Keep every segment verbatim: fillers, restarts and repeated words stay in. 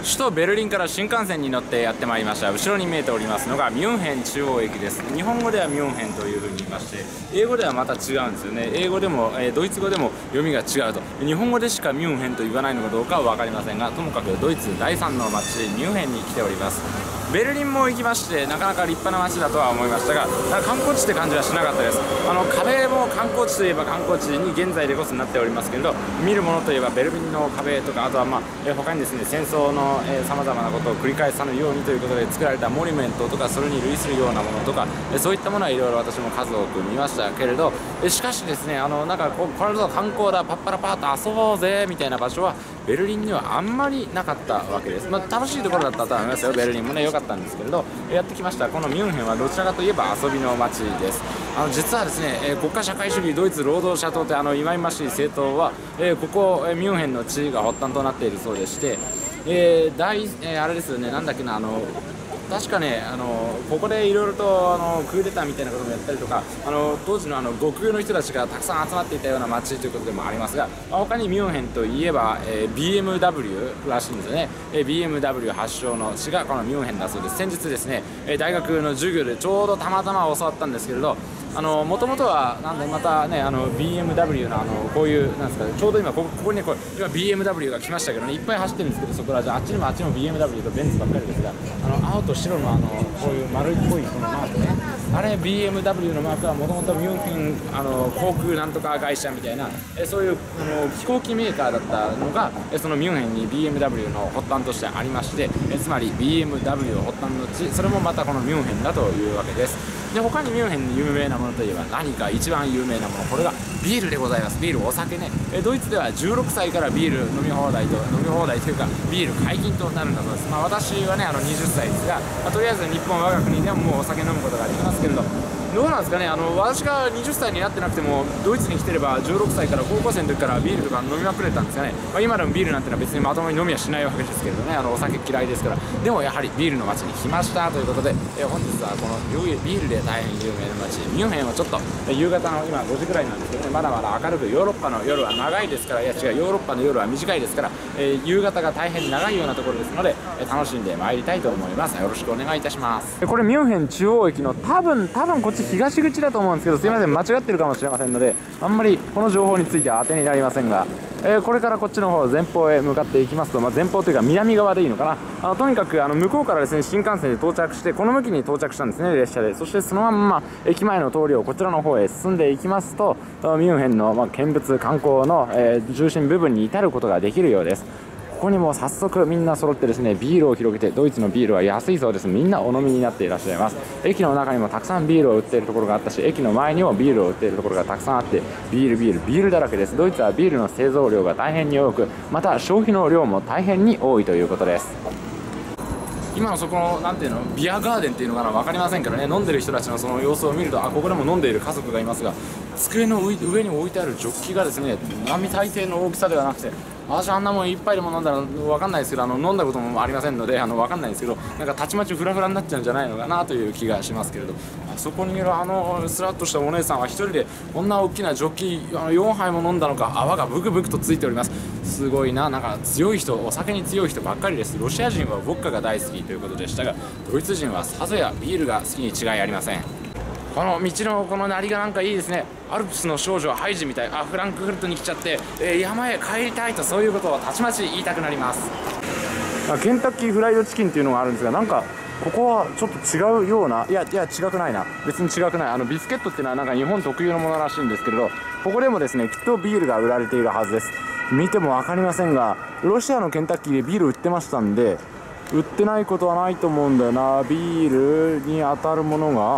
首都ベルリンから新幹線に乗ってやってまいりました。後ろに見えておりますのがミュンヘン中央駅です。日本語ではミュンヘンというふうに言いまして、英語ではまた違うんですよね。英語でも、えー、ドイツ語でも読みが違うと。日本語でしかミュンヘンと言わないのかどうかは分かりませんが、ともかくドイツ第三の街ミュンヘンに来ております。ベルリンも行きまして、なかなか立派な街だとは思いましたが、なんか観光地って感じはしなかったです。あの壁も観光地といえば観光地に現在でこそなっておりますけれど、見るものといえばベルリンの壁とか、あとはまあ、えー、他にですね、戦争のさまざまなことを繰り返さぬようにということで作られたモニュメントとか、それに類するようなものとか、えー、そういったものはいろいろ私も数多く見ましたけれど、えー、しかしですね、あのなんかここれぞ観光だ、パッパラパーッと遊ぼうぜみたいな場所はベルリンにはあんまりなかったわけです。まあ、楽しいところだったと思いますよ。ベルリンもね良かったんですけれど、やってきましたこのミュンヘンはどちらかといえば遊びの街です。あの実はですね、えー、国家社会主義ドイツ労働者党ってあの忌々しい政党は、えー、ここ、えー、ミュンヘンの地が発端となっているそうでして、えー大えー、あれですよね、なんだっけな、あの確かね、あのここでいろいろとあのクーデターみたいなこともやったりとか、あの当時のあの極右の人たちがたくさん集まっていたような街ということでもありますが、他にミュンヘンといえば、えー、ビーエムダブリュー らしいんですよね。えー、ビーエムダブリュー 発祥の地がこのミュンヘンだそうです。先日ですね、えー、大学の授業でちょうどたまたま教わったんですけれど、もともとはなんでまたね、あの ビーエムダブリュー のあのこういうなんですか、ちょうど今ここここにね、これ今 ビーエムダブリュー が来ましたけどね、いっぱい走ってるんですけど、そこらじゃあっちにもあっちにも ビーエムダブリュー とベンツばっかりですが、あの青と白のあのこういう丸っこいこのマークね、あれ ビーエムダブリュー のマークはもともとミュンヘンあの航空なんとか会社みたいな、えそういうあの飛行機メーカーだったのが、えそのミュンヘンに ビーエムダブリュー の発端としてありまして、えつまり ビーエムダブリュー 発端の地、それもまたこのミュンヘンだというわけです。で他にミュンヘンに有名なものといえば何か一番有名なもの、これがビールでございます。ビール、お酒ね。えドイツではじゅうろくさいからビール飲み放題と飲み放題というかビール解禁となるんだそうです。まあ、私はねあのはたちですが、まあ、とりあえず日本我が国でももうお酒飲むことができますけれど、どうなんですかね、あの私がはたちになってなくてもドイツに来てればじゅうろくさいから高校生の時からビールとか飲みまくれたんですがね、まあ、今でもビールなんてのは別にまともに飲みはしないわけですけれどね、あのお酒嫌いですから。でもやはりビールの街に来ましたということで、え本日はこのビールで大変有名な街ミュンヘンをちょっと夕方の今ごじぐらいなんですけどね、まだまだ明るく、ヨーロッパの夜は長いですから、いや違う、ヨーロッパの夜は短いですから、えー、夕方が大変長いようなところですので、えー、楽しんでまいりたいと思います。よろしくお願いいたします。これミュンヘン中央駅の多分多分こっち東口だと思うんですけど、すいません間違ってるかもしれませんので、あんまりこの情報については当てになりませんが、えー、これからこっちの方前方へ向かっていきますと、まあ、前方というか南側でいいのかな、あのとにかくあの向こうからですね新幹線で到着して、この向きに到着したんですね、列車で。そしてそのまんま駅前の通りをこちらの方へ進んでいきますと、ミュンヘンのまあ見物観光の、えー、中心部分に至ることができるようです。ここにも早速みんな揃ってですね、ビールを広げて、ドイツのビールは安いそうです。みんなお飲みになっていらっしゃいます。駅の中にもたくさんビールを売っているところがあったし、駅の前にもビールを売っているところがたくさんあって、ビールビールビールだらけです。ドイツはビールの製造量が大変に多く、また消費の量も大変に多いということです。今のそこのなんていうの、ビアガーデンっていうのかな、分かりませんけどね、飲んでる人たちのその様子を見ると、あ、ここでも飲んでいる家族がいますが、机の上に置いてあるジョッキがですね、並大抵の大きさではなくて、私あんなもん一杯でも飲んだら分かんないですけど、あの飲んだこともありませんので、あの分かんないですけど、なんかたちまちフラフラになっちゃうんじゃないのかなという気がしますけれど、あそこにいるあのスラッとしたお姉さんは一人でこんな大きなジョッキあのよんはいも飲んだのか、泡がブクブクとついております。すごいな、なんか強い人、お酒に強い人ばっかりです。ロシア人はウォッカが大好きということでしたが、ドイツ人はさぞやビールが好きに違いありません。この道のこの鳴りがなんかいいですね。アルプスの少女ハイジみたい。あ、フランクフルトに来ちゃって、えー、山へ帰りたいと、そういうことをたちまち言いたくなります。ケンタッキーフライドチキンっていうのがあるんですが、なんかここはちょっと違うような、いやいや違くないな、別に違くない。あのビスケットっていうのはなんか日本特有のものらしいんですけれど、ここでもですねきっとビールが売られているはずです。見ても分かりませんが、ロシアのケンタッキーでビール売ってましたんで、売ってないことはないと思うんだよな。ビールに当たるものが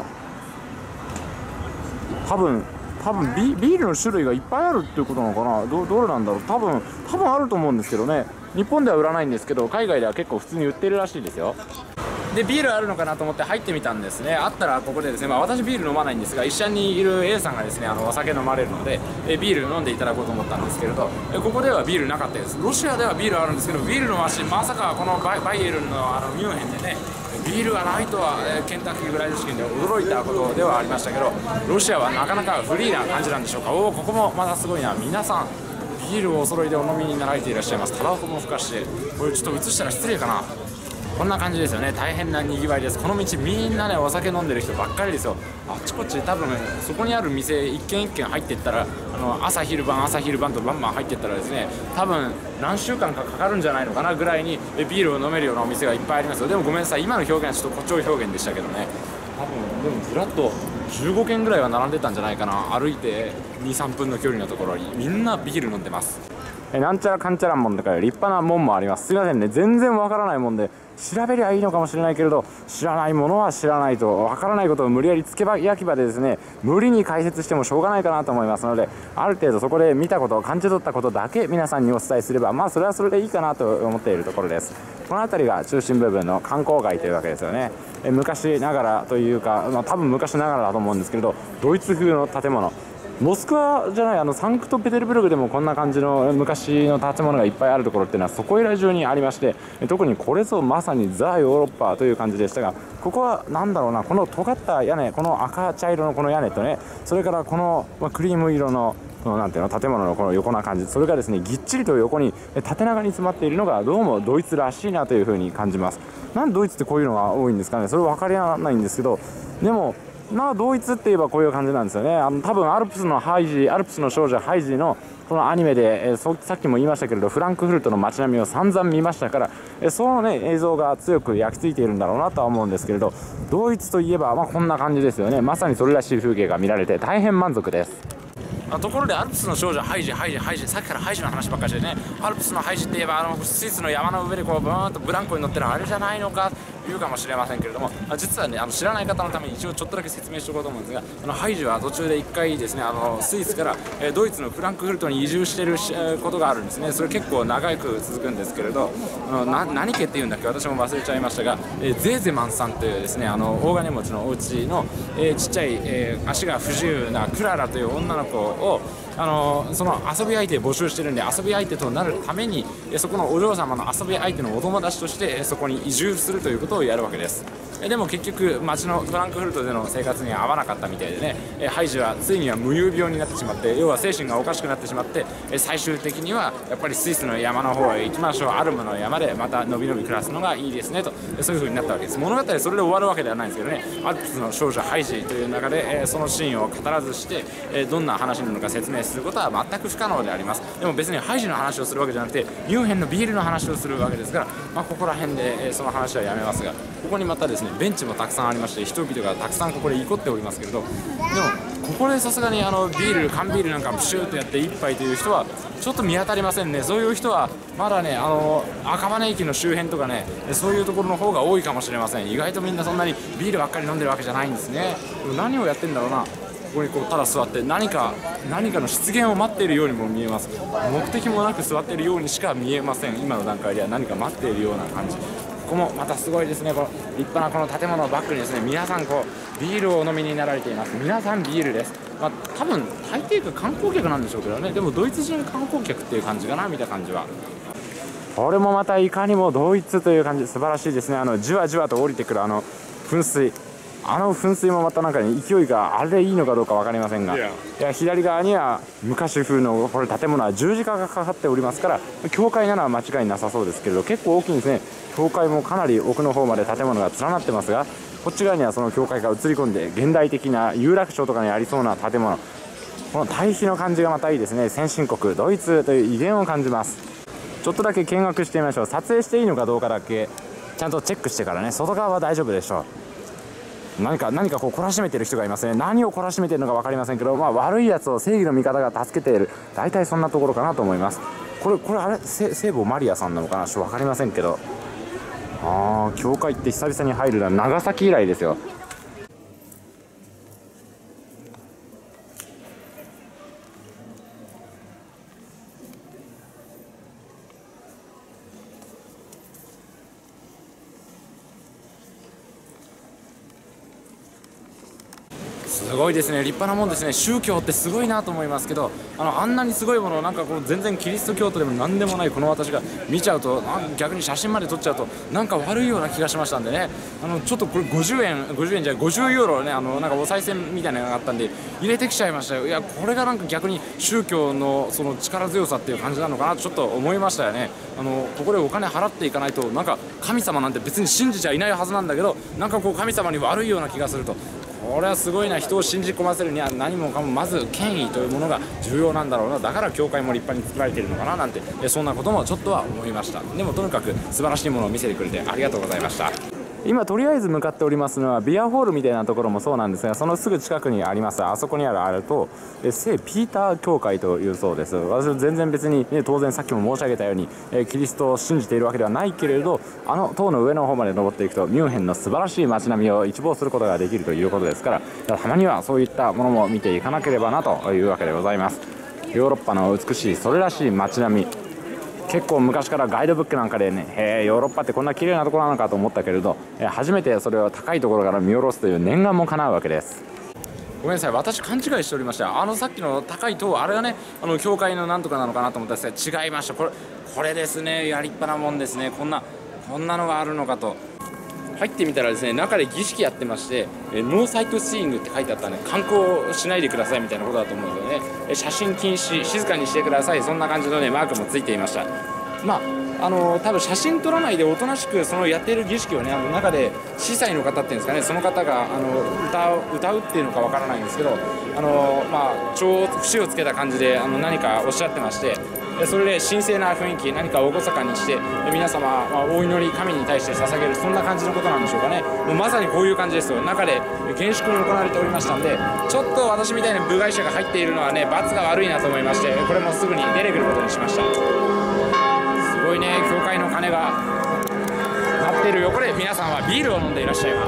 多分多分 ビ, ビールの種類がいっぱいあるっていうことなのかな。 ど, どれなんだろう。多分多分あると思うんですけどね。日本では売らないんですけど、海外では結構普通に売ってるらしいですよ。でビールあるのかなと思って入ってみたんですね。あったらここでですね、まあ、私ビール飲まないんですが、一緒にいる A さんがですね、あのお酒飲まれるので、えビール飲んでいただこうと思ったんですけれど、えここではビールなかったです。ロシアではビールあるんですけど、ビールの街、まさかこのバイバイエルンのあのミュンヘンでねビールがないとは、えー、ケンタッキーフライドチキンで驚いたことではありましたけど、ロシアはなかなかフリーな感じなんでしょうか。おお、ここもまたすごいな。皆さんビールをお揃いでお飲みになられていらっしゃいます。タバコもふかして、これちょっと映したら失礼かな。こんな感じですよね。大変なにぎわいです。この道みんなねお酒飲んでる人ばっかりですよ。あちこち多分そこにある店一軒一軒入っていったら、あの朝昼晩朝昼晩とバンバン入っていったらですね、多分何週間かかかるんじゃないのかなぐらいにビールを飲めるようなお店がいっぱいありますよ。でもごめんなさい、今の表現はちょっと誇張表現でしたけどね。多分でもずらっとじゅうごけんぐらいは並んでたんじゃないかな。歩いてにさんぷんの距離のところにみんなビール飲んでます。えなんちゃらかんちゃらもんだから立派なもんもあります。すいませんね、全然わからないもんで調べりゃいいのかもしれないけれど、知らないものは知らないと、わからないことを無理やりつけば焼き場でですね無理に解説してもしょうがないかなと思いますので、ある程度そこで見たこと感じ取ったことだけ皆さんにお伝えすれば、まあそれはそれでいいかなと思っているところです。この辺りが中心部分の観光街というわけですよね。え昔ながらというか、まあ、多分昔ながらだと思うんですけれど、ドイツ風の建物、モスクワじゃない、あのサンクトペテルブルクでもこんな感じの昔の建物がいっぱいあるところっていうのはそこいら中にありまして、特にこれぞまさにザ・ヨーロッパという感じでしたが、ここは何だろうな、この尖った屋根、この赤茶色のこの屋根とね、それからこの、まあ、クリーム色のこのなんていうの建物のこの横な感じ、それがですねぎっちりと横に縦長に詰まっているのがどうもドイツらしいなというふうに感じます。なんでドイツってこういうのが多いんですかね、それ分かりないんですけど、でもまあドイツって言えばこういう感じなんですよね。あの多分アルプスのハイジ、アルプスの少女ハイジのこのアニメで、えー、そさっきも言いましたけれどフランクフルトの街並みを散々見ましたから、えー、そのね映像が強く焼き付いているんだろうなとは思うんですけれど、ドイツといえばまあこんな感じですよね。まさにそれらしい風景が見られて大変満足です。あところでアルプスの少女ハイジハイジハイジ、さっきからハイジの話ばっかりしてね、アルプスのハイジって言えばあのスイスの山の上でこうブーンとブランコに乗ってるあれじゃないのかというかもしれませんけれども、実はねあの知らない方のために一応ちょっとだけ説明しておこうと思うんですが、あのハイジは途中でいっかいですね、あのスイスから、えー、ドイツのフランクフルトに移住している、えー、ことがあるんですね。それ結構長く続くんですけれど、あのな何家っていうんだっけ私も忘れちゃいましたが、えー、ゼーゼマンさんというですねあの大金持ちのお家の、えー、ちっちゃい、えー、足が不自由なクララという女の子をあのその遊び相手を募集してるんで、遊び相手となるためにそこのお嬢様の遊び相手のお友達としてそこに移住するということをやるわけです。でも結局街のフランクフルトでの生活には合わなかったみたいでね、ハイジはついには無遊病になってしまって、要は精神がおかしくなってしまって、最終的にはやっぱりスイスの山の方へ行きましょう、アルムの山でまたのびのび暮らすのがいいですねと、そういう風になったわけです。物語はそれで終わるわけではないんですけどね、アルプスの少女ハイジという中でそのシーンを語らずしてどんな話なのか説明することは全く不可能であります。でも別にハイジの話をするわけじゃなくてミュンヘンのビールの話をするわけですから、まあ、ここら辺でその話はやめますが、ここにまたですねベンチもたくさんありまして、人々がたくさんここで憩っておりますけれど、でもここでさすがにあのビール缶ビールなんかプシューとやって一杯という人はちょっと見当たりませんね。そういう人はまだねあの赤羽駅の周辺とかね、そういうところの方が多いかもしれません。意外とみんなそんなにビールばっかり飲んでるわけじゃないんですね。何をやってんだろうな、ここにこうただ座って何か何かの出現を待っているようにも見えます。目的もなく座っているようにしか見えません。今の段階では何か待っているような感じ。ここもまたすごいですね。この立派なこの建物をバックにですね、皆さんこうビールをお飲みになられています。皆さんビールです。まあ、多分大抵が観光客なんでしょうけどね、でもドイツ人観光客っていう感じかな、見た感じは。これもまたいかにもドイツという感じ、素晴らしいですね。あのじわじわと降りてくるあの噴水、あの噴水もまたなんか、ね、勢いがあれでいいのかどうか分かりませんが、いや左側には昔風のこれ建物は十字架がかかっておりますから、教会なら間違いなさそうですけれど、結構大きいんですね。教会もかなり奥の方まで建物が連なってますが、こっち側にはその教会が映り込んで現代的な有楽町とかにありそうな建物、この対比の感じがまたいいですね。先進国ドイツという威厳を感じます。ちょっとだけ見学してみましょう。撮影していいのかどうかだけちゃんとチェックしてからね、外側は大丈夫でしょう。何か何かこう懲らしめてる人がいますね。何を懲らしめてるのか分かりませんけど、まあ、悪いやつを正義の味方が助けている、大体そんなところかなと思います。これこれあれ聖母マリアさんなのかな、ちょっと分かりませんけど、ああ教会って久々に入るのは長崎以来ですよ。素すごいですね、立派なもんですね。宗教ってすごいなと思いますけど、あのあんなにすごいものをなんかこう全然キリスト教徒でも何でもないこの私が見ちゃうと、なん逆に写真まで撮っちゃうとなんか悪いような気がしましたんでね、あのちょっとこれごじゅうえんごじゅうえんじゃないごじゅうユーロね、あのなんかお賽銭みたいなのがあったんで入れてきちゃいましたよ。いやこれがなんか逆に宗教のその力強さっていう感じなのかなとちょっと思いましたよね。あのここでお金払っていかないとなんか神様なんて別に信じちゃいないはずなんだけど、なんかこう神様に悪いような気がすると。これはすごいな。人を信じ込ませるには何もかもまず権威というものが重要なんだろうな。だから教会も立派に作られているのかななんて、そんなこともちょっとは思いました。でもとにかく素晴らしいものを見せてくれてありがとうございました。今とりあえず向かっておりますのはビアホールみたいなところもそうなんですが、そのすぐ近くにありますあそこにあるあれと聖ピーター教会というそうです。私は全然別に、ね、当然さっきも申し上げたように、えー、キリストを信じているわけではないけれど、あの塔の上の方まで登っていくとミュンヘンの素晴らしい街並みを一望することができるということですから、たまにはそういったものも見ていかなければなというわけでございます。ヨーロッパの美しいそれらしい街並み、結構昔からガイドブックなんかでね、へえヨーロッパってこんな綺麗なところなのかと思ったけれど、初めてそれを高いところから見下ろすという念願も叶うわけです。ごめんなさい、私勘違いしておりました。あのさっきの高い塔、あれがねあの教会のなんとかなのかなと思ったんですが違いました。これこれですね、や立派なもんですね。こんなこんなのがあるのかと。入ってみたらですね、中で儀式やってまして、えノーサイトシーイングって書いてあったんで、観光しないでくださいみたいなことだと思うんですよね。え写真禁止、静かにしてください、そんな感じのねマークもついていました。まああの多分写真撮らないでおとなしくそのやっている儀式をね、あの中で司祭の方っていうんですかね、その方があの歌う歌うっていうのかわからないんですけど、あのまあ帳節をつけた感じであの何かおっしゃってまして。それで神聖な雰囲気、何か厳かにして皆様、まあ、お祈り神に対して捧げる、そんな感じのことなんでしょうかね。もうまさにこういう感じですよ。中で厳粛に行われておりましたんで、ちょっと私みたいな部外者が入っているのはね罰が悪いなと思いまして、これもすぐに出てくることにしました。すごいね、教会の鐘が鳴っている横で皆さんはビールを飲んでいらっしゃいます。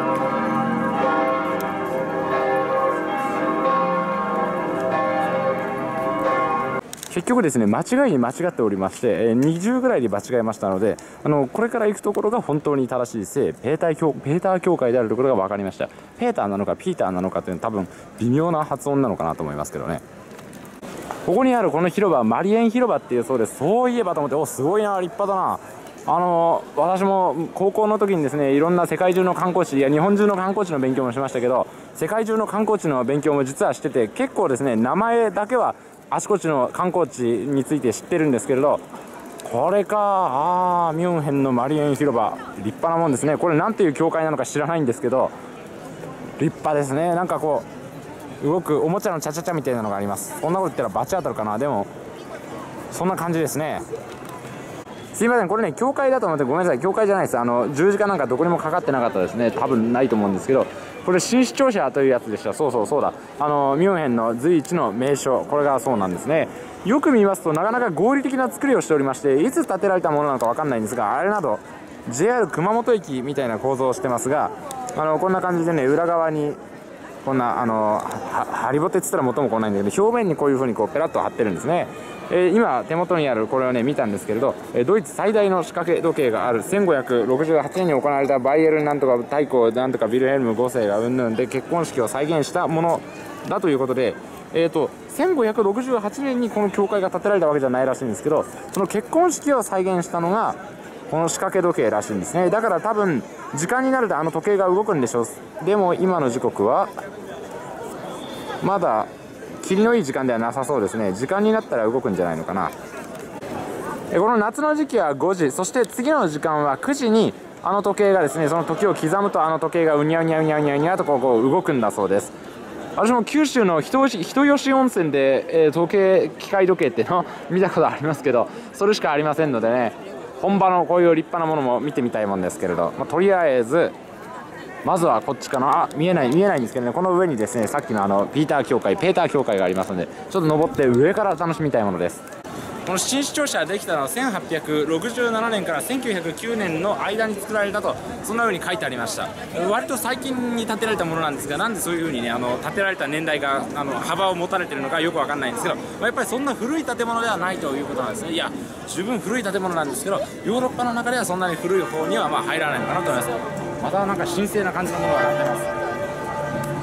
結局ですね、間違いに間違っておりまして、にじゅうぐらいで間違えましたので、あのこれから行くところが本当に正しい聖ペーター教ペーター教会であるところが分かりました。ペーターなのかピーターなのかというのは多分微妙な発音なのかなと思いますけどね。ここにあるこの広場はマリエン広場っていうそうです。そういえばと思って、おすごいな、立派だな。あの私も高校の時にですね、いろんな世界中の観光地、いや日本中の観光地の勉強もしましたけど、世界中の観光地の勉強も実はしてて、結構ですね名前だけはあちこちの観光地について知ってるんですけれど、これか、あーミュンヘンのマリエン広場、立派なもんですね。これなんていう教会なのか知らないんですけど立派ですね。なんかこう動くおもちゃのチャチャチャみたいなのがあります。そんなこと言ったらバチ当たるかな。でもそんな感じですね。すいません、これね教会だと思ってごめんなさい、教会じゃないです。あの十字架なんかどこにもかかってなかったですね。多分ないと思うんですけど、これ新市庁舎というやつでした。そうそうそうだ、あのミュンヘンの随一の名所、これがそうなんですね。よく見ますとなかなか合理的な作りをしておりまして、いつ建てられたものなのか分かんないんですが、あれなど ジェイアール 熊本駅みたいな構造をしてますが、あのこんな感じでね裏側にこんなあのハリボテっつったら元も来ないんだけど、表面にこういう風にこうペラッと貼ってるんですね。えー、今手元にあるこれをね見たんですけれど、ドイツ最大の仕掛け時計があるせんごひゃくろくじゅうはちねんに行われたバイエルンなんとか大公なんとかビルヘルムごせいがうんぬんで結婚式を再現したものだということで、えーとせんごひゃくろくじゅうはちねんにこの教会が建てられたわけじゃないらしいんですけど、その結婚式を再現したのがこの仕掛け時計らしいんですね。だから多分時間になるとあの時計が動くんでしょう。でも今の時刻はまだ霧のいい時間ではなさそうですね。時間になったら動くんじゃないのかな。この夏の時期はごじ、そして次の時間はくじにあの時計がですね、その時を刻むとあの時計がうにゃうにゃうにゃうにゃうにゃとこうこう動くんだそうです。私も九州の人吉人吉温泉で、えー、時計機械時計っていうのを見たことありますけど、それしかありませんのでね、本場のこういう立派なものも見てみたいもんですけれど、まあ、とりあえずまずはこっちかな。あ、見えない見えないんですけどね、この上にですねさっきのあのピーター教会ペーター教会がありますので、ちょっと登って上から楽しみたいものです。この新市庁舎ができたのはせんはっぴゃくろくじゅうななねんからせんきゅうひゃくきゅうねんの間に作られたと、そんな風に書いてありました。割と最近に建てられたものなんですが、なんでそういう風にねあの建てられた年代があの幅を持たれているのかよくわかんないんですけど、まあ、やっぱりそんな古い建物ではないということなんですね。いや十分古い建物なんですけど、ヨーロッパの中ではそんなに古い方にはまあ入らないのかなと思います。またなんか神聖な感じのものが上がってます。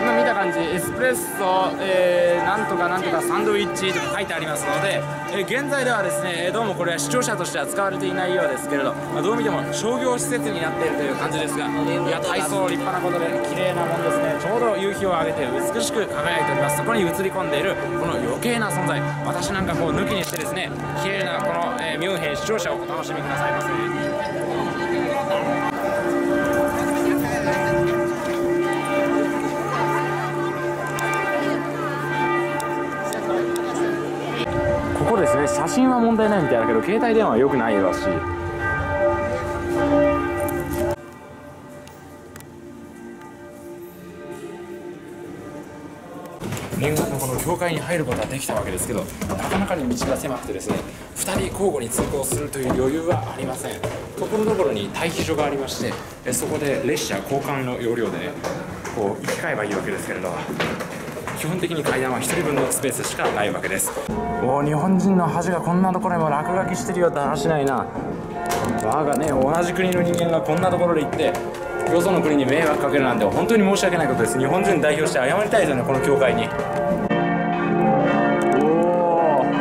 今見た感じエスプレッソ、えー、なんとかなんとかサンドイッチとか書いてありますので、えー、現在ではですねどうもこれは視聴者としては使われていないようですけれど、まあ、どう見ても商業施設になっているという感じですが、いや体操立派なことで綺麗なもんですね。ちょうど夕日を上げて美しく輝いております。そこに映り込んでいるこの余計な存在、私なんかこう抜きにしてですね綺麗なこの、えー、ミュンヘン視聴者をお楽しみくださいませ。ここですね、写真は問題ないみたいだけど携帯電話は良くないらしい。念願のこの教会に入ることができたわけですけど、なかなかに道が狭くてですねふたり交互に通行するという余裕はありません。ところどころに待避所がありまして、そこで列車交換の要領でねこう行き交えばいいわけですけれど、基本的に階段はひとりぶんのスペースしかないわけです。おー、日本人の恥がこんなところにも落書きしてるよって話ないな。我がね同じ国の人間がこんなところで行ってよその国に迷惑かけるなんて本当に申し訳ないことです。日本人代表して謝りたいですよね、この教会に。おお、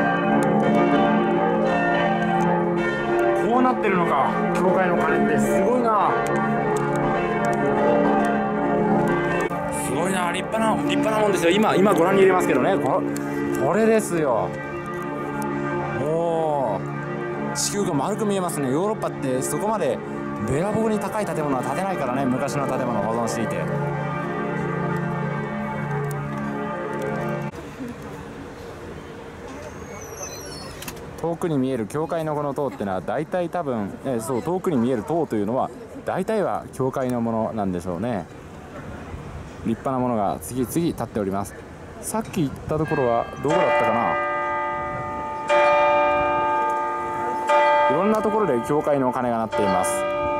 こうなってるのか教会の鐘って。すごいなすごいな、立派な立派なもんですよ。今今ご覧に入れますけどね、ここれですよ。おお、地球が丸く見えますね。ヨーロッパってそこまでべらぼうに高い建物は建てないからね、昔の建物を保存していて。遠くに見える教会のこの塔っていうのは大体多分、えそう遠くに見える塔というのは大体は教会のものなんでしょうね。立派なものが次々立っております。さっき行ったところはどこだったかな。いろんなところで教会の鐘が鳴っています。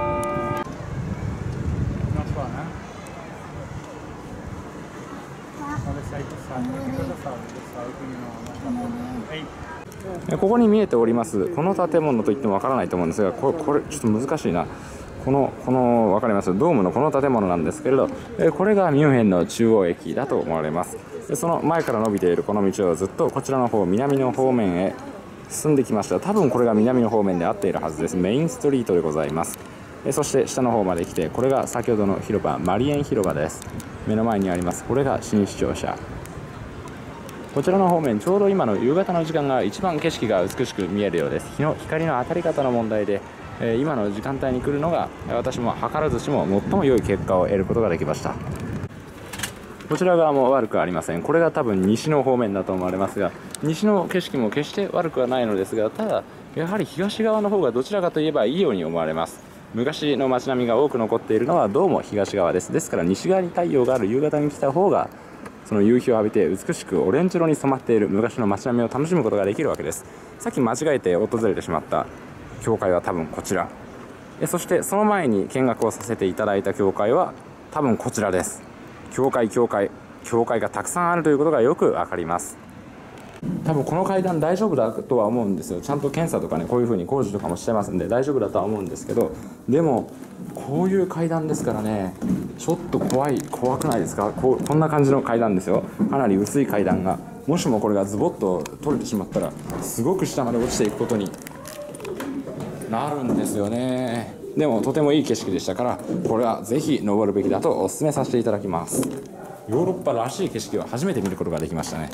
ここに見えておりますこの建物といってもわからないと思うんですが、これ、これちょっと難しいな。このこの分かりますドームのこの建物なんですけれど、これがミュンヘンの中央駅だと思われます。その前から伸びているこの道をずっとこちらの方、南の方面へ進んできました。多分これが南の方面で合っているはずです。メインストリートでございます。そして下の方まで来て、これが先ほどの広場、マリエン広場です。目の前にあります、これが新市庁舎。こちらの方面、ちょうど今の夕方の時間が一番景色が美しく見えるようです。日の光の当たり方の問題で、えー、今の時間帯に来るのが私も図らずしも最も良い結果を得ることができました。こちら側も悪くありません。これが多分西の方面だと思われますが、西の景色も決して悪くはないのですが、ただやはり東側の方がどちらかといえばいいように思われます。昔の街並みが多く残っているのはどうも東側です。ですから西側に太陽がある夕方に来た方がその夕日を浴びて美しくオレンジ色に染まっている昔の街並みを楽しむことができるわけです。さっき間違えて訪れてしまった教会は多分こちら、そしてその前に見学をさせていただいた教会は多分こちらです。教会教会教会がたくさんあるということがよくわかります。多分この階段大丈夫だとは思うんですよ。ちゃんと検査とかね、こういう風に工事とかもしてますんで大丈夫だとは思うんですけど、でもこういう階段ですからね、ちょっと怖い怖くないですか。こうこんな感じの階段ですよ。かなり薄い階段が、もしもこれがズボッと取れてしまったらすごく下まで落ちていくことになるんですよね。でもとてもいい景色でしたから、これはぜひ登るべきだとお勧めさせていただきます。ヨーロッパらしい景色を初めて見ることができましたね。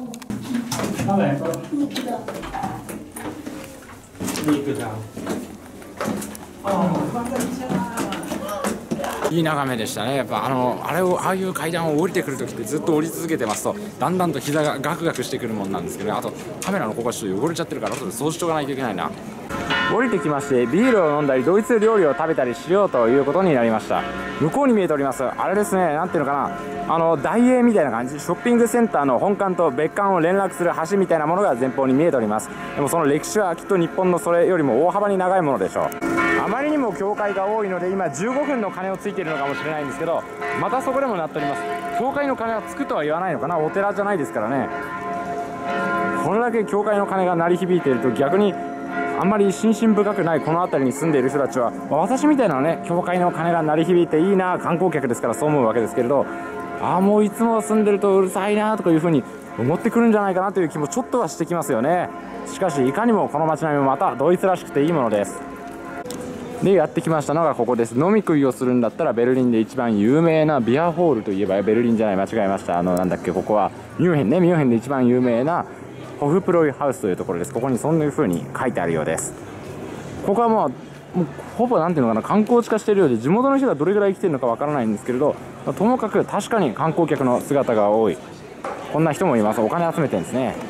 いい眺めでしたね。やっぱあのあれをああいう階段を降りてくるときってずっと降り続けてますとだんだんと膝がガクガクしてくるもんなんですけど、ね、あとカメラのここがちょっと汚れちゃってるから後で掃除しとかないといけないな。降りてきましてビールを飲んだりドイツ料理を食べたりしようということになりました。向こうに見えておりますあれですね、なんていうのかな、あの大英みたいな感じ、ショッピングセンターの本館と別館を連絡する橋みたいなものが前方に見えております。でもその歴史はきっと日本のそれよりも大幅に長いものでしょう。あまりにも教会が多いので今じゅうごふんの鐘をついているのかもしれないんですけど、またそこでも鳴っております。教会の鐘がつくとは言わないのかな、お寺じゃないですからね。これだけ教会の鐘が鳴り響いていると逆にあんまり心身深くないこの辺りに住んでいる人たちは、私みたいなね教会の鐘が鳴り響いていいな、観光客ですからそう思うわけですけれど、 ああもういつも住んでるとうるさいなとかいうふうに思ってくるんじゃないかなという気もちょっとはしてきますよね。しかしいかにもこの街並みもまたドイツらしくていいものです。でやってきましたのがここです。飲み食いをするんだったらベルリンで一番有名なビアホールといえばベルリンじゃない、間違えました。あのなんだっけ、ここはミュンヘンね。ミュンヘンで一番有名なホフプロイハウスというところです。ここにそんな風に書いてあるようです。ここはもうもうほぼなんていうのかな、観光地化しているようで地元の人がどれぐらい来てるのかわからないんですけれど、ともかく確かに観光客の姿が多い。こんな人もいます。お金集めてるんですね。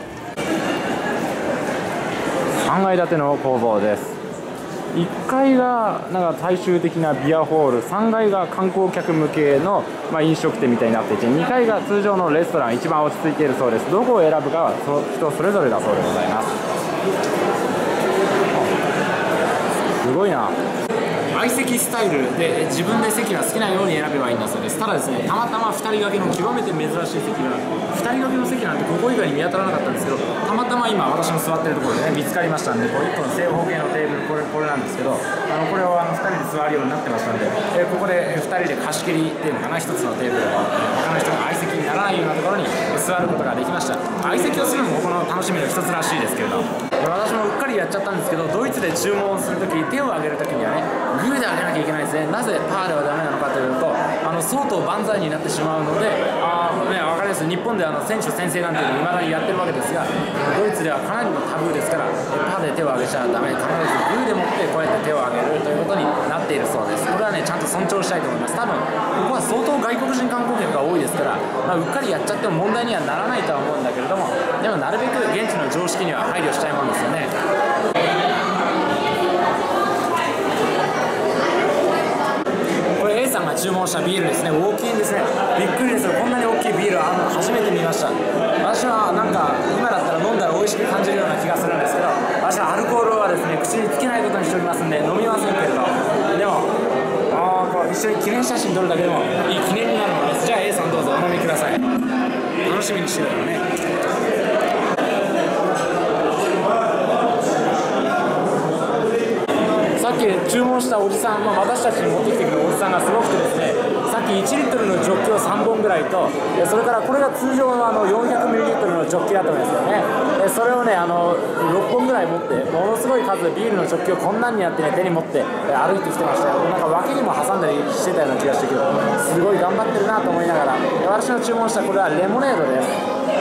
さんがい建ての工房です。いっかいがなんか大衆的なビアホール、さんがいが観光客向けの、まあ、飲食店みたいになっていて、にかいが通常のレストラン、一番落ち着いているそうです。どこを選ぶかはそ人それぞれだそうでございます。すごいな。相席スタイルで自分で席が好きなように選べばいいんだそうです。ただですね、たまたまふたり掛けの極めて珍しい席がふたり掛けの席なんてここ以外に見当たらなかったんですけど、たまたま今私の座ってるところでね見つかりましたんで、こういっぽん正方形のテーブル、これこれなんですけど、あのこれをあのふたりで座るようになってましたので、えここでふたりで貸し切りっていうのかな、ひとつのテーブルを他の人が相席にならないようなところに座ることができました。相席をするのもこの楽しみの一つらしいですけれど、私もうっかりやっちゃったんですけど、ドイツで注文するとき手を挙げるときにはねグーで挙げなきゃいけないですね。なぜパーではダメなのかというと、あの相当万歳になってしまうので、あー、ね、分かります。日本であの選手宣誓なんていうのを未だにやってるわけですが、ドイツではかなりのタブーですから、パーで手を挙げちゃダメ、必ずグーでもってこうやって手を挙げるということになっているそうです。これはねちゃんと尊重したいと思います。多分ここは相当外国人観光客が多いですから、まあ、うっかりやっちゃっても問題にはならないとは思うんだけれども、でもなるべく現地の常識には配慮したいもんですよね。これ A さんが注文したビールですね。大きいんですね。びっくりですよ。こんなに大きいビールは初めて見ました。私はなんか今だったら飲んだら美味しく感じるような気がするんですけど、私はアルコールはですね口につけないことにしておりますんで飲みませんけれど、でもあこう一緒に記念写真撮るだけでもいい記念になるものです。じゃあ A さんどうぞお飲みください。楽しみにしてるからね。さっき注文したおじさん、まあ、私たちに持ってきてくるおじさんがすごくてですね、さっきいちリットルのジョッキをさんぼんぐらいと、それからこれが通常のあのよんひゃくミリリットルのジョッキだと思うんですよね。それをねあのろっぽんぐらい持って、ものすごい数ビールのジョッキをこんなんにやってね手に持って歩いてきてましたよ。なんか脇にも挟んだりしてたような気がしてけど、すごい頑張ってるなと思いながら、私の注文したこれはレモネードです。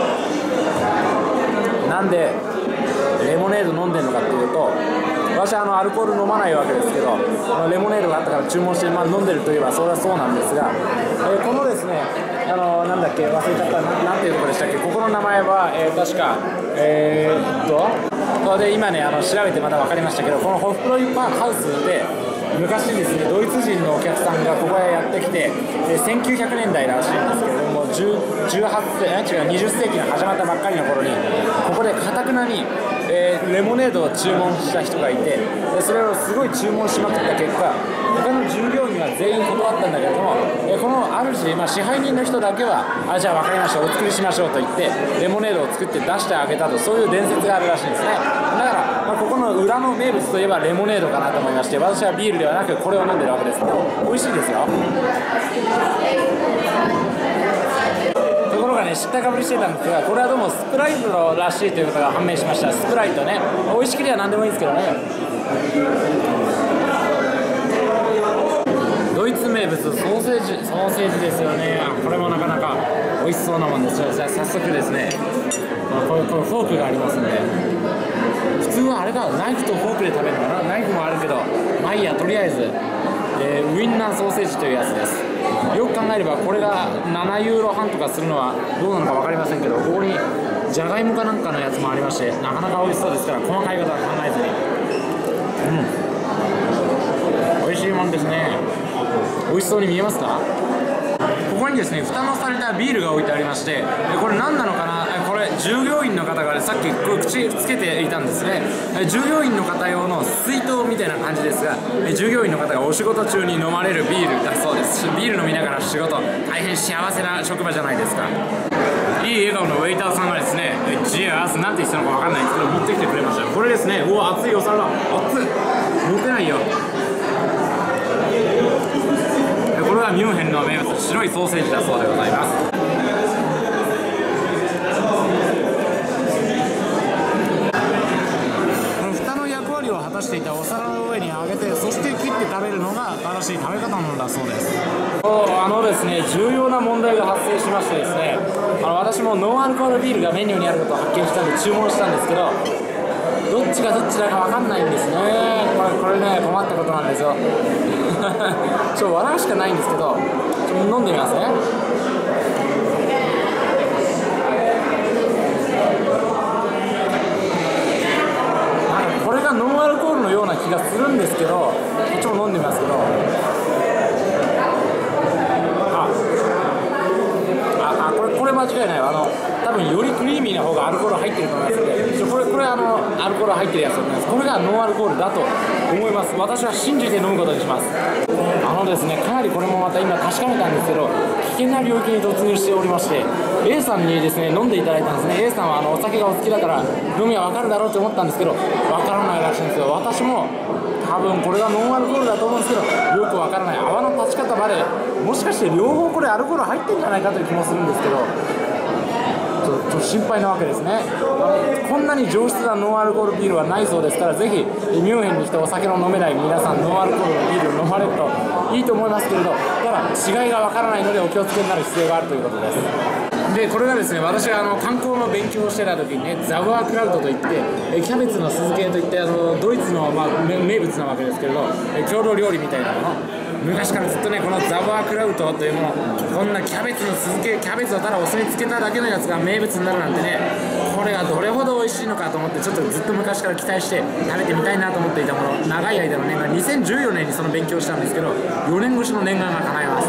なんでレモネード飲んでるのかっていうと、私はあのアルコール飲まないわけですけど、レモネードがあったから注文して、まあ、飲んでるといえばそれはそうなんですが、えー、このですねあのなんだっけ忘れちゃった な, なんていうところでしたっけ。ここの名前は、えー、確かえー、っとこれで今ねあの調べてまた分かりましたけど、このホフプロイパーハウスで昔ですねドイツ人のお客さんがここへやってきて、えー、せんきゅうひゃくねんだいらしいんですけれども、じゅうはっせい違うにじゅっせいきが始まったばっかりの頃にここでかたくなにえー、レモネードを注文した人がいて、でそれをすごい注文しまくった結果、他の従業員は全員断ったんだけれども、えー、この主、まあ、支配人の人だけはあじゃあ分かりましたお作りしましょうと言ってレモネードを作って出してあげたと、そういう伝説があるらしいんですね。だから、まあ、ここの裏の名物といえばレモネードかなと思いまして、私はビールではなくこれを飲んでるわけですけど、美味しいですよ。ところがね知ったかぶりしてたんですが、これはどうもスプライトらしいということが判明しました。スプライトね、美味しければ何でもいいんですけどね。ドイツ名物ソーセージソーセージですよね。これもなかなか美味しそうなもんですよ。じゃあ早速ですね、これこれフォークがありますんで、普通はあれかナイフとフォークで食べるのかな。ナイフもあるけどまあいいや、とりあえず、えー、ウインナーソーセージというやつです。よく考えればこれがななユーロはんとかするのはどうなのか分かりませんけど、ここにじゃがいもかなんかのやつもありまして、なかなか美味しそうですから細かいことは考えずに、うん美味しいもんですね。美味しそうに見えますか。ここにですね蓋のされたビールが置いてありまして、これ何なのかな。これ従業員の方がさっきこれ口つけていたんですね。従業員の方用の水筒みたいな感じですが、従業員の方がお仕事中に飲まれるビールだそうです。ビール飲みながら仕事、大変幸せな職場じゃないですか。いい笑顔のウェイターさんがですねジアースなんて言ってたのか分かんないんですけど持ってきてくれました。これですね、うわ熱いお皿だ、熱い、持てないよ。これはミュンヘンの名物白白いソーセージだそうでございます。 蓋の役割を果たしていたお皿の上に上げて、そして切って食べるのが正しい食べ方なのだそうです。 あのですね、重要な問題が発生しましてですね、あの私もノンアルコールビールがメニューにあることを発見したんで注文したんですけど、どっちがどっちだか分かんないんですね。これ、これね、困ったことなんですよ。ちょっと笑うしかないんですけど、ちょっと飲んでみますね。これがノンアルコールのような気がするんですけど、こっちも飲んでみますけど、ああ、これこれ間違いないわ。あの多分よりクリーミーな方がアルコール入ってると思いますので、これこれあのアルコール入ってるやつだと思います。これがノンアルコールだと思います。私は信じて飲むことにします。あのですね、かなりこれもまた今確かめたんですけど、危険な領域に突入しておりまして、 A さんにですね飲んでいただいたんですね。 A さんはあのお酒がお好きだから飲みは分かるだろうと思ったんですけど、分からないらしいんですよ。私も多分これがノンアルコールだと思うんですけど、よく分からない。泡の立ち方までもしかして両方これアルコール入ってんじゃないかという気もするんですけど、ちょっと心配なわけですね。こんなに上質なノンアルコールビールはないそうですから、ぜひミュンヘンに来てお酒の飲めない皆さん、ノンアルコールのビールを飲まれるといいと思いますけれど、ただ違いがわからないのでお気をつけになる必要があるということです。でこれがですね、私があの観光の勉強をしてた時にね、ザワークラウトといってキャベツの酢漬けといってあのドイツの、まあ、名物なわけですけれど、郷土料理みたいなもの、昔からずっとねこのザワークラウトというもの、こんなキャベツの酢漬け、キャベツをただお酢につけただけのやつが名物になるなんてね、これがどれほど美味しいのかと思って、ちょっとずっと昔から期待して食べてみたいなと思っていたもの、長い間の念願、にせんじゅうよねんにその勉強をしたんですけど、よねん越しの念願が叶います。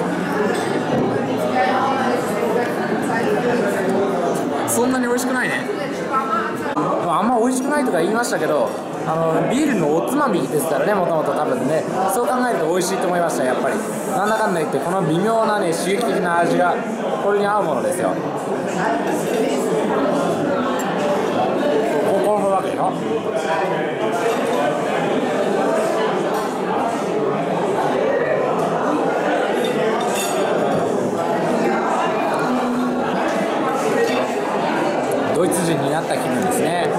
そんなに美味しくないね。あんま美味しくないとか言いましたけど、あのビールのおつまみですからね、もともと多分ね、そう考えると美味しいと思いました。やっぱりなんだかんだ言ってこの微妙なね刺激的な味がこれに合うものですよ。ここのわけよ。ドイツ人になった気分ですね。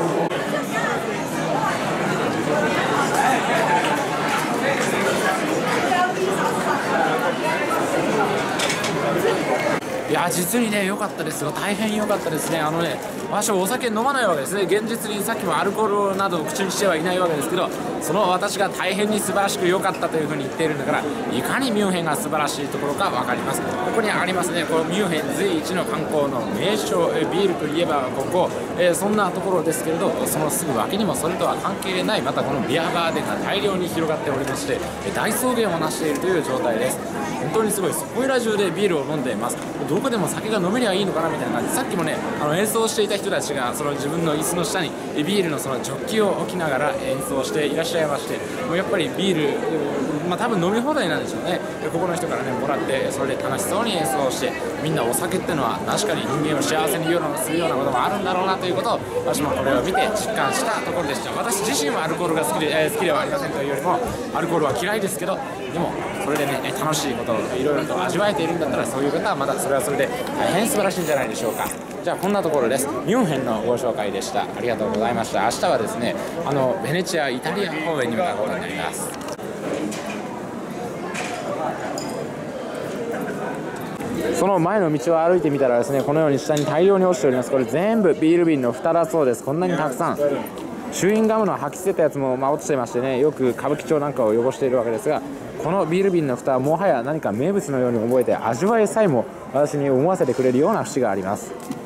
いや実にね良かったですよ。大変良かったですね。あのね、私はお酒飲まないわけですね。現実にさっきもアルコールなどを口にしてはいないわけですけど、その私が大変に素晴らしく良かったというふうに言っているんだから、いかにミュンヘンが素晴らしいところか分かります。ここにありますね、このミュンヘン随一の観光の名所、ビールといえばここ、えー、そんなところですけれど、そのすぐ脇にもそれとは関係ないまたこのビアガーデンが大量に広がっておりまして、大草原を成しているという状態です。本当にすごいです。ここいら中でビールを飲んでいます。どこでも酒が飲めりゃいいのかなみたいな感じ。さっきもね、あの演奏していた人たちがその自分の椅子の下にビールのそのジョッキを置きながら演奏していらっしゃいまして、もうやっぱりビール、まあ多分飲み放題なんでしょうね。ここの人からねもらって、それで楽しそうに演奏して、みんなお酒ってのは確かに人間を幸せにするようなこともあるんだろうなということを、私もこれを見て実感したところでした。私自身はアルコールが好きで、えー、好きではありませんというよりも、アルコールは嫌いですけど、でもそれでね楽しいことをいろいろと味わえているんだったら、そういう方はまたそれはそれで大変素晴らしいんじゃないでしょうか。じゃあこんなところです。ミュンヘンのご紹介でした。ありがとうございました。明日はですね、あのベネチアイタリア方面に向かうことになります。その前の道を歩いてみたらですね、このように下に大量に落ちております。これ全部ビール瓶の蓋だそうです。こんなにたくさん。チューインガムの吐き捨てたやつもまあ落ちてましてね、よく歌舞伎町なんかを汚しているわけですが、このビール瓶の蓋はもはや何か名物のように覚えて、味わいさえも私に思わせてくれるような節があります。